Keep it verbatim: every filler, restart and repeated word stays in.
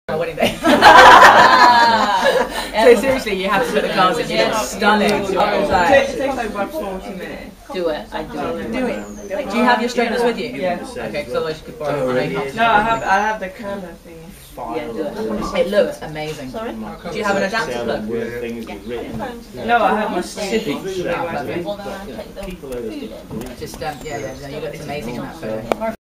My wedding day. So seriously, you have to put the cards in. You look stunning. I was like, It takes like about forty minutes. do it. I do it. Do it. Do you have your straighteners with you? Yeah. Okay, because otherwise you could borrow it. No, I have I have the curler thing. Yeah, do it. It looks amazing. Sorry? Do you have an adapter plug? No, I have my stick. Oh, perfect. Well, then I'll take the food in. Just um, yeah, yeah, no, you looked amazing in that photo.